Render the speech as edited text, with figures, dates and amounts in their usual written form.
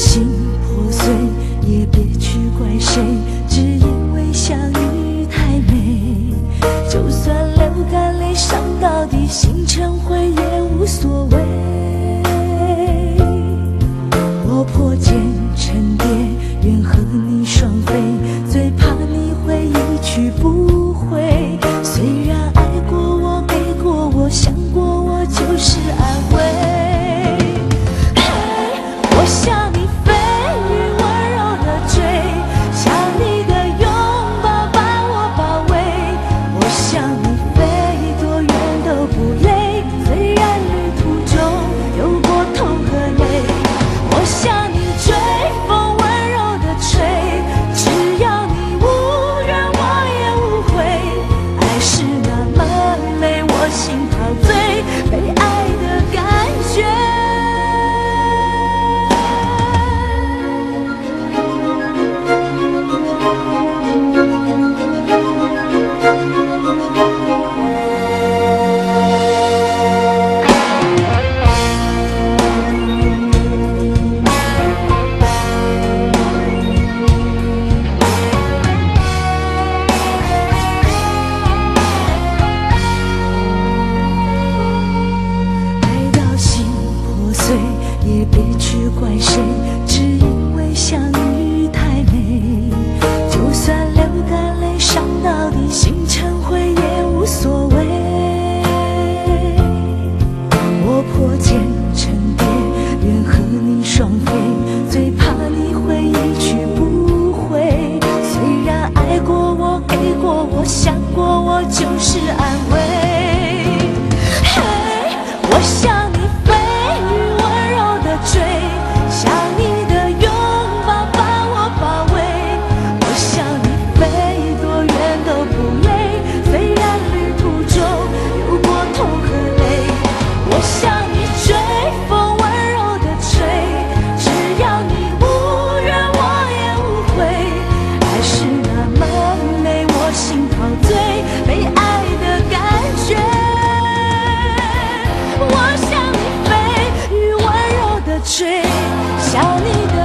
心破碎，也别去怪谁，只因为相遇太美。就算流干泪伤到底，心成灰也无所谓。我破茧成蝶，愿和你双飞，最怕你会一去不回。虽然爱过我，给过我，想过我，就是安慰。我向你飞，雨温柔的追，想你的拥抱把我包围。我向你飞，多远都不累，虽然旅途中有过痛和泪。我向你追，风温柔的吹，只要你无怨我也无悔。爱是那么美，我心陶醉，被爱的感觉。也别去怪谁，只因为相遇太美。就算流干泪伤到底，心成灰也无所谓。我破茧成蝶，愿和你双飞，最怕你会一去不回。虽然爱过我，给过我，想过我，就是安慰。我向你飞，追，想你的拥抱把我包围。我向你飞，多远都不累，虽然旅途中有过痛和泪。我向你追，风温柔的吹，只要你无怨我也无悔。爱是那么美，我心陶醉，被爱的感觉。我向你飞，雨温柔的吹，想你的